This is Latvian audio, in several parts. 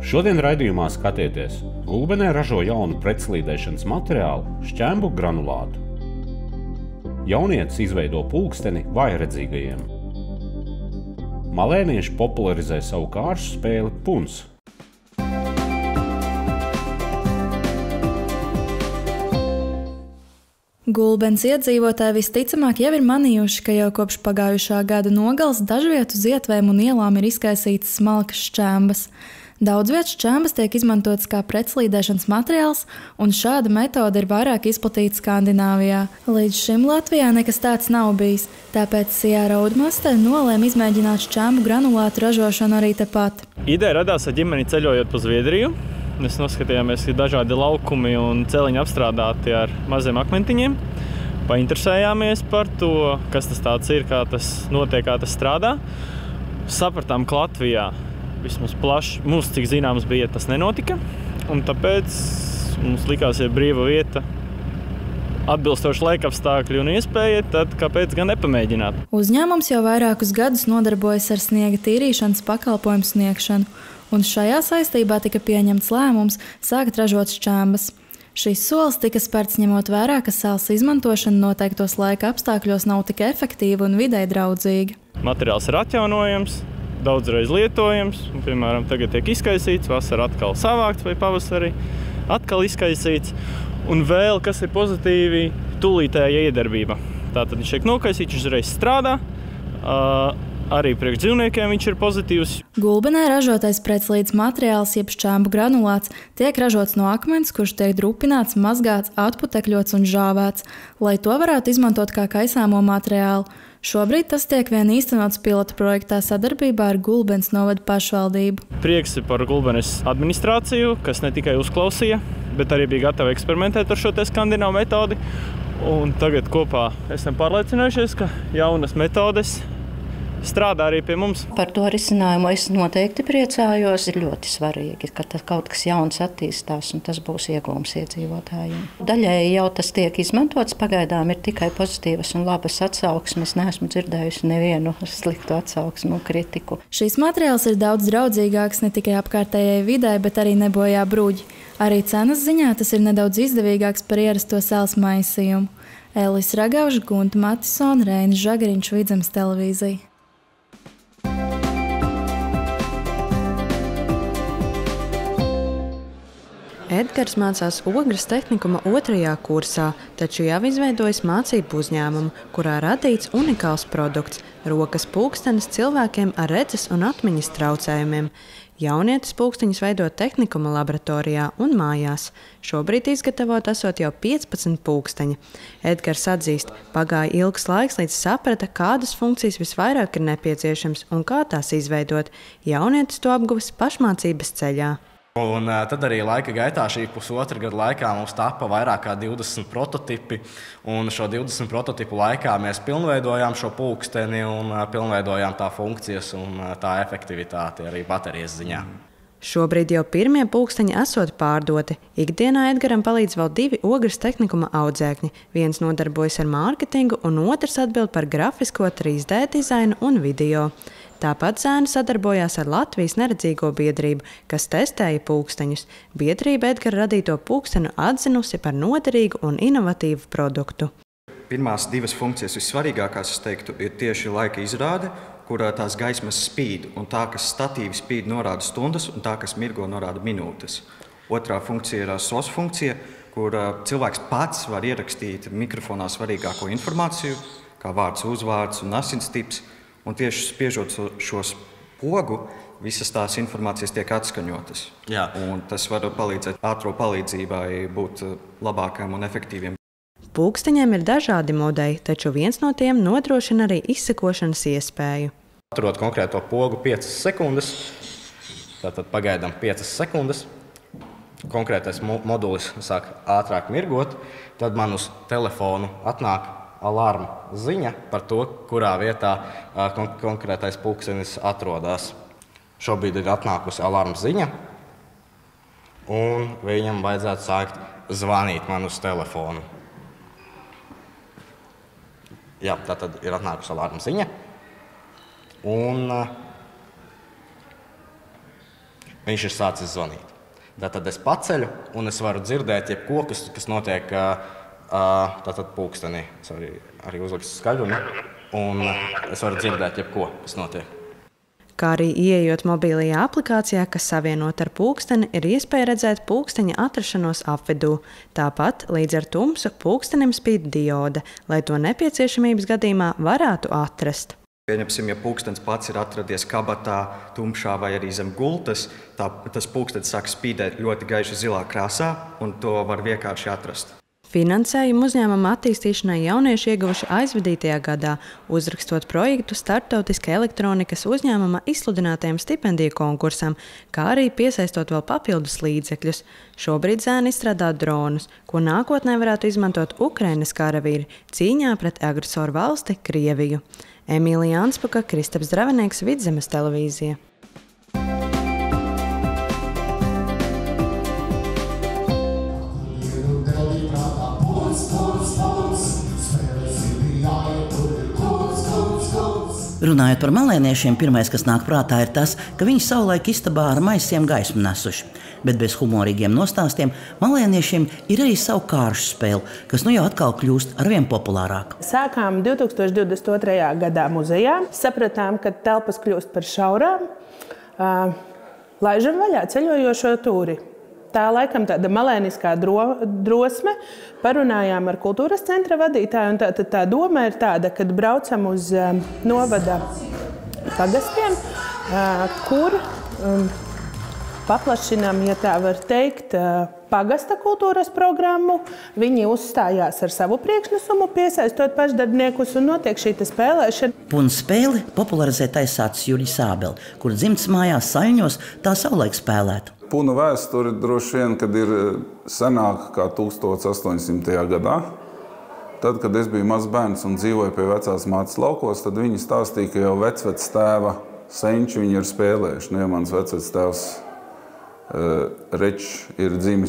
Šodien raidījumā skatieties, Gulbenē ražo jaunu pretslīdēšanas materiālu šķembu granulātu. Jaunietis izveido pulksteni vājredzīgajiem. Malēnieši popularizē savu kāršu spēli puns. Gulbenes iedzīvotāji visticamāk jau ir manījuši, ka jau kopš pagājušā gada nogales dažviet uz ietvēm un ielām ir izkaisītas smalkas šķembas. Daudz vietu šķembas tiek izmantotas kā pretslīdēšanas materiāls, un šāda metode ir vairāk izplatīta Skandināvijā. Līdz šim Latvijā nekas tāds nav bijis, tāpēc Sijāra Udmaste nolēma izmēģināt šķembu granulātu ražošanu arī tepat. Ideja radās ar ģimeni ceļojot pa Zviedriju. Mēs noskatījāmies, ka dažādi laukumi un celiņi apstrādāti ar maziem akmentiņiem. Painteresējāmies par to, kas tas tāds ir, kā tas notiek, kā tas strādā. Sapratām, ka Latvijā vismaz plaši, mums cik zināms bija, tas nenotika. Un tāpēc mums likās, ja brīva vieta, atbilstoši laikapstākļi un iespēja, tad kāpēc gan nepamēģināt? Uzņēmums jau vairākus gadus nodarbojas ar sniega tīrīšanas pakalpojumu sniegšanu. Un šajā saistībā tika pieņemts lēmums sākt ražot šķembas. Šis solis tika spērts ņemot vērā, ka sāls izmantošana noteiktos laika apstākļos nav tik efektīva un videi draudzīga. Materiāls ir atjaunojams, daudzreiz lietojams, un, piemēram, tagad tiek izkaisīts, vasarā atkal savākts vai pavasarī atkal izkaisīts. Un vēl, kas ir pozitīvi, tūlītēja iedarbība. Tātad viņš tiek nokaisīts, viņš uzreiz strādā. Arī priekš dzīvniekiem viņš ir pozitīvs. Gulbenē ražotais pretslīdes materiāls, jeb šķembu granulāts, tiek ražots no akmens, kurš tiek drupināts, mazgāts, atputekļots un žāvēts, lai to varētu izmantot kā kaisāmo materiālu. Šobrīd tas tiek vien īstenots pilota projektā sadarbībā ar Gulbenes novada pašvaldību. Prieks par Gulbenes administrāciju, kas ne tikai uzklausīja, bet arī bija gatava eksperimentēt ar šo te skandināvu metodi. Un tagad kopā esam pārliecinājušies, ka jaunas metodes strādā arī pie mums. Par to risinājumu es noteikti priecājos. Ir ļoti svarīgi, ka kaut kas jauns attīstās un tas būs iegūms iedzīvotājiem. Daļēji jau tas tiek izmantots, pagaidām ir tikai pozitīvas un labas atsauksmes. Neesmu dzirdējusi nevienu sliktu atsauksmu un kritiku. Šis materiāls ir daudz draudzīgāks ne tikai apkārtējai videi, bet arī nebojā bruģi. Arī cenas ziņā tas ir nedaudz izdevīgāks par ierasto sāls maisījumu. Elis Ragauža, Gunta Matisona, Reinis Žagariņš, Vidzemes televīzija. Edgars mācās Ogres tehnikuma 2. kursā, taču jau izveidojis mācību uzņēmumu, kurā radīts unikāls produkts – rokas pulkstenis cilvēkiem ar redzes un atmiņas traucējumiem. Jaunietis pulksteņus veido tehnikuma laboratorijā un mājās. Šobrīd izgatavot esot jau 15 pulksteņi. Edgars atzīst, pagāja ilgs laiks, līdz saprata, kādas funkcijas visvairāk ir nepieciešams un kā tās izveidot. Jaunietis to apguvis pašmācības ceļā. Un tad arī laika gaitā šī pusotra gada laikā mums tapa vairāk kā 20 prototipi. Un šo 20 prototipu laikā mēs pilnveidojām šo pulksteni un pilnveidojām tā funkcijas un tā efektivitāti arī baterijas ziņā. Šobrīd jau pirmie pulksteņi esot pārdoti. Ikdienā Edgaram palīdz vēl 2 Ogres tehnikuma audzēkņi. Viens nodarbojas ar mārketingu un otrs atbild par grafisko 3D dizainu un video. Tāpat zēni sadarbojās ar Latvijas neredzīgo biedrību, kas testēja pulksteņus. Biedrība Edgara radīto pulkstenu atzinusi par noderīgu un inovatīvu produktu. Pirmās 2 funkcijas vissvarīgākās, es teiktu, ir tieši laika izrāde, kurā tās gaismas spīd, un tā, kas statīvi spīd, norāda stundas, un tā, kas mirgo, norāda minūtes. Otrā funkcija ir SOS funkcija, kur cilvēks pats var ierakstīt mikrofonā svarīgāko informāciju, kā vārds, uzvārds un asinstips. Un tieši spiežot šo pogu, visas tās informācijas tiek atskaņotas. Jā. Un tas var palīdzēt ātro palīdzībai būt labākam un efektīviem. Pulksteņiem ir dažādi modeļi, taču viens no tiem nodrošina arī izsekošanas iespēju. Atrot konkrēto pogu 5 sekundes, tātad pagaidām 5 sekundes. Konkrētais modulis sāk ātrāk mirgot, tad man uz telefonu atnāk alarma ziņa par to, kurā vietā konkrētais pulkstenis atrodas. Šobrīd ir atnākusi alarma ziņa, un viņam vajadzētu sākt zvanīt man uz telefonu. Jā, tā tad ir atnākusi alarma ziņa, un viņš ir sācis zvanīt. Tad es paceļu un es varu dzirdēt jebko, kas notiek tātad pulkstenī. Es arī uzlikstu skaļumu un es varu dzirdēt jebko, kas notiek. Kā arī ieejot mobilajā aplikācijā, kas savienota ar pulksteni, ir iespēja redzēt pulksteņa atrašanos apvidū. Tāpat līdz ar tumsu pulkstenim spīd diode, lai to nepieciešamības gadījumā varētu atrast. Pieņemsim, ja pulkstenis pats ir atradies kabatā, tumšā vai arī zem gultas, tas pulkstenis sāk spīdēt ļoti gaiši zilā krāsā, un to var vienkārši atrast. Finansējumu uzņēmuma attīstīšanai jaunieši ieguvuši aizvadītajā gadā, uzrakstot projektu starptautiska elektronikas uzņēmuma izsludinātajam stipendiju konkursam, kā arī piesaistot vēl papildus līdzekļus. Šobrīd zēni izstrādā dronus, ko nākotnē varētu izmantot Ukrainas karavīri cīņā pret agresoru valsti Krieviju. Emīlija Anspaka, Kristaps Dravenieks, Vidzemes televīzija. Runājot par malēniešiem, pirmais, kas nāk prātā, ir tas, ka viņi savulaik istabā ar maisiem gaismu nesuši. Bet bez humorīgiem nostāstiem malēniešiem ir arī savu kāršu spēle, kas nu jau atkal kļūst arvien populārāk. Sākām 2022. gadā muzejā. Sapratām, ka telpas kļūst par šaurām. Laižam vaļā ceļojošo tūri. Tā laikam tāda malēniskā drosme. Parunājām ar kultūras centra vadītāju, un tā doma ir tāda, kad braucam uz novada pagastiem, kur paplašinām, ja tā var teikt, pagasta kultūras programmu. Viņi uzstājās ar savu priekšnesumu, piesaistot pašdarbniekus, un notiek šī spēlēšana. Punu spēli popularizē taisāts Juļis Ābele, kur dzimts mājās Saļņos tā savulaik spēlēta. Punu vēsture droši vien, kad ir senāka kā 1800. gadā. Tad, kad es biju mazs bērns un dzīvoju pie vecās mātes laukos, tad viņi stāstīja, ka jau vecvec tēva senči viņi ir spēlējuši. Ja mans vecvec tēvs Rečs ir dzimis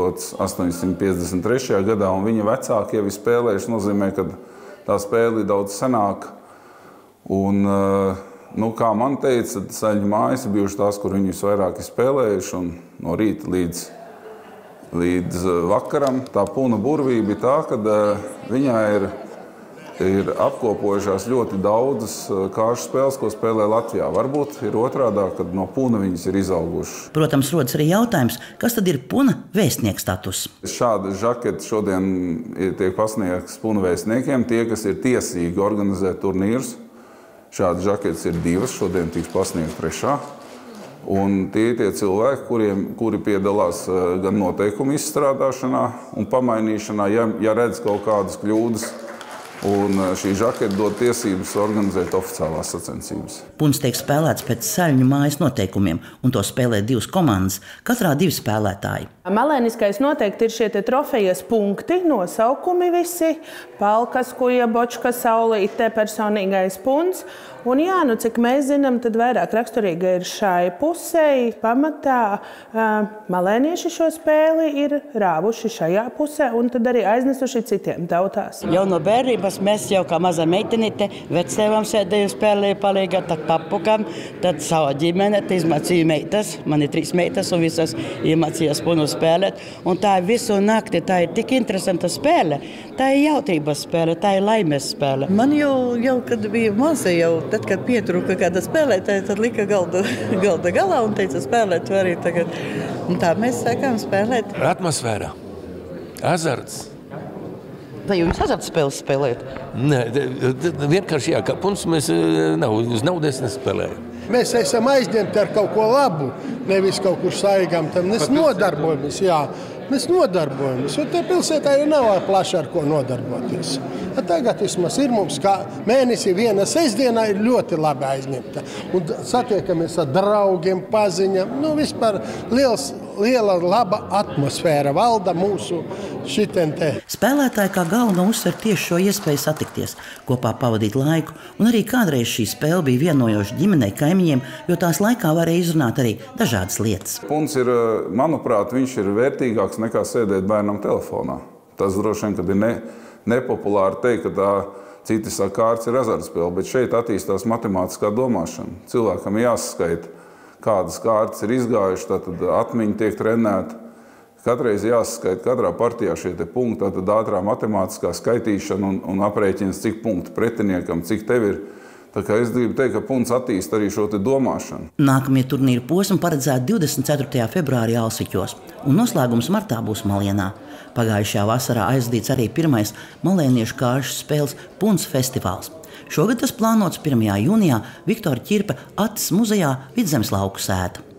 1853. gadā, un viņa vecāki jau ir spēlējuši, nozīmē, ka tā spēle ir daudz senāka. Un, kā man teica, tad Saļņu mājas ir bijušas tās, kur viņi visvairāk ir spēlējuši, un no rīta līdz vakaram tā puna burvība ir tā, ka viņā ir apkopojušās ļoti daudzas kāršu spēles, ko spēlē Latvijā. Varbūt ir otrādā, kad no puna viņas ir izaugušas. Protams, rodas arī jautājums, kas tad ir puna vēstnieka status? Šāda žaketa šodien tiek pasniegts puna vēstniekiem, tie, kas ir tiesīgi organizēt turnīrus. Šādas žaketes ir divas, šodien tiks pasniegta trešā. Un tie ir tie cilvēki, kuri piedalās gan noteikumu izstrādāšanā un pamainīšanā, ja redz kaut kādas kļūdas. Un šī žakete dod tiesības organizēt oficiālās sacensības. Puns tiek spēlēts pēc Saļņu mājas noteikumiem, un to spēlē divas komandas, katrā divi spēlētāji. Malēniskais noteikti ir šie trofejas punkti, nosaukumi visi, palkas, kuja, bočka, saulīte, personīgais puns. Un jā, cik mēs zinām, tad vairāk raksturīga ir šai pusei. Pamatā malēnieši šo spēli ir rāvuši šajā pusē un tad arī aiznesuši citiem tautās. Jau no bērnības mēs jau kā maza meitenīte vectēvam sēdēju spēlēju palīgā, tad papukam, tad savu ģimene, izmācīju meitas. Man ir 3 meitas un visas iemācījās punu spēlēt. Un tā visu nakti, tā ir tik interesanta spēle. Tā ir jautības spēle, tā ir laimes spēle. Man jau kad bija maza, tad, kad pietrūka kāda spēlētāja, tad lika galda galā un teica spēlēt arī tagad. Un tā mēs sākām spēlēt. Atmosfēra, azarts. Vai jūs azartspēles spēlējat? Nē, vienkārši jā, kā puns mēs uz naudas nespēlējam. Mēs esam aizņemti ar kaut ko labu, nevis kaut kur saigam. Mēs nodarbojamies, jā. Mēs nodarbojamies, jo te pilsētā jau nav plaši ar ko nodarboties. Tagad vismaz ir mums, kā mēnesī viena sestdienā ir ļoti labi aizņemta. Un satiekamies ar draugiem, paziņām. Vispār liela laba atmosfēra valda mūsu šitien te. Spēlētāji kā galveno uzsver tieši šo iespēju satikties, kopā pavadīt laiku. Un arī kādreiz šī spēle bija vienojoša ģimenei, kaimiņiem, jo tās laikā varēja izrunāt arī dažādas lietas. Puns ir, manuprāt, viņš ir vērtīgāks nekā sēdēt bērnam telefonā. Tas droši vien, kad ir nepopulāri teikt, ka tā citi saka, kārts ir azartspēle, bet šeit attīstās matemātiskā domāšana. Cilvēkam ir jāsaskaita kādas kārtas ir izgājušas, tad atmiņa tiek trenēta. Katreiz jāsaskaita katrā partijā šie te punkti, tad ātrā matemātiskā skaitīšana un aprēķins, cik punktu pretiniekam, cik tev ir. Tā kā es gribu teikt, ka punkts attīst arī šo te domāšanu. Nākamie turnīra posmi paredzēti 24. februārī Alsiķos, un noslēgums martā būs Malienā. Pagājušajā vasarā aizdīts arī pirmais malēniešu kāršu spēles Puns festivāls. Šogad tas plānots 1. jūnijā Viktora Ķirpe Atas muzejā Vidzemes lauku sēta.